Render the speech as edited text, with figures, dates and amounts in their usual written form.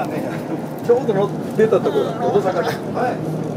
ちょうど出たところ、大阪に。はい。